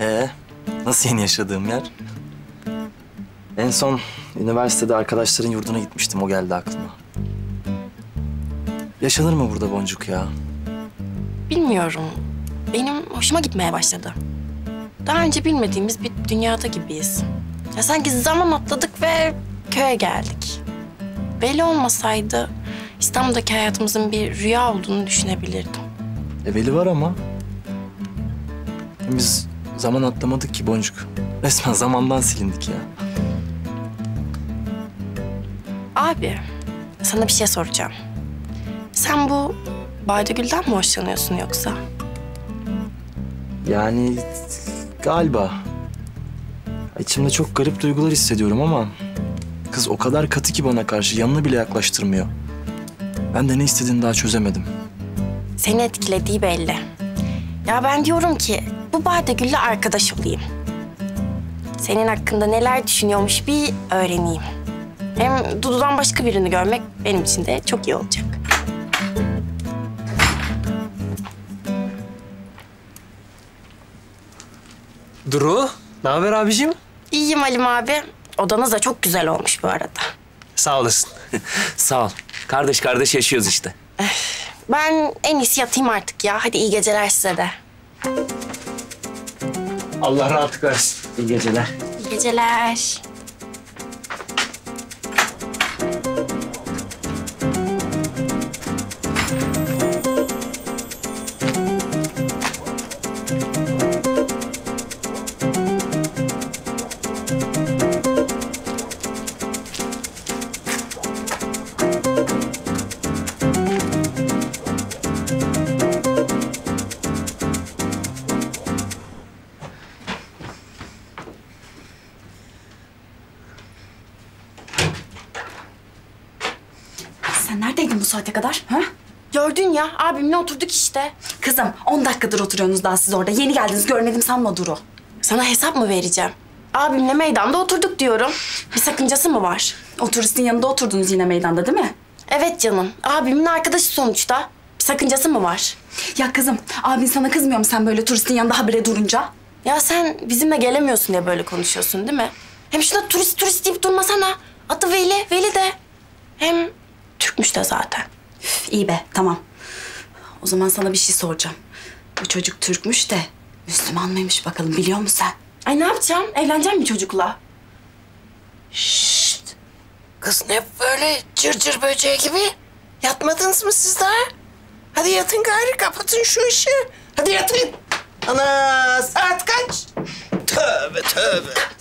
Nasıl yeni yaşadığım yer? En son üniversitede arkadaşların yurduna gitmiştim. O geldi aklıma. Yaşanır mı burada Boncuk ya? Bilmiyorum. Benim hoşuma gitmeye başladı. Daha önce bilmediğimiz bir dünyada gibiyiz. Ya sanki zaman atladık ve köye geldik. Belli olmasaydı İstanbul'daki hayatımızın bir rüya olduğunu düşünebilirdim. Evveli var ama biz zaman atlamadık ki Boncuk. Resmen zamandan silindik ya. Abi, sana bir şey soracağım. Sen bu Baydagül'den mi hoşlanıyorsun yoksa? Yani galiba. İçimde çok garip duygular hissediyorum ama kız o kadar katı ki bana karşı, yanına bile yaklaştırmıyor. Ben de ne istediğini daha çözemedim. Seni etkilediği belli. Ya ben diyorum ki bu Baydagül'le arkadaş olayım. Senin hakkında neler düşünüyormuş bir öğreneyim. Hem Dudu'dan başka birini görmek benim için de çok iyi olacak. Duru, ne haber abicim? İyiyim Halim abi. Odanız da çok güzel olmuş bu arada. Sağ olasın. Sağ ol. Kardeş kardeş yaşıyoruz işte. Ben en iyisi yatayım artık ya. Hadi iyi geceler size de. Allah rahatlık versin. İyi geceler. İyi geceler. Sen neredeydin bu saate kadar? Ha? Gördün ya abimle oturduk işte. Kızım 10 dakikadır oturuyorsunuz daha siz orada. Yeni geldiniz görmedim sanma Duru. Sana hesap mı vereceğim? Abimle meydanda oturduk diyorum. Bir sakıncası mı var? O turistin yanında oturdunuz yine meydanda değil mi? Evet canım. Abimin arkadaşı sonuçta. Bir sakıncası mı var? Ya kızım abin sana kızmıyor mu sen böyle turistin yanında habire durunca? Ya sen bizimle gelemiyorsun diye böyle konuşuyorsun değil mi? Hem şuna turist deyip durmasana. Adı Veli, Veli de. Hem Türkmüş de zaten. Üf, iyi be tamam. O zaman sana bir şey soracağım. Bu çocuk Türkmüş de Müslüman mıymış bakalım biliyor musun sen? Ay ne yapacağım? Evleneceğim mi çocukla? Şşt! Kız ne böyle cırcır böceği gibi? Yatmadınız mı siz daha? Hadi yatın gari, kapatın şu ışığı. Hadi yatın. Ana saat kaç? Tövbe tövbe.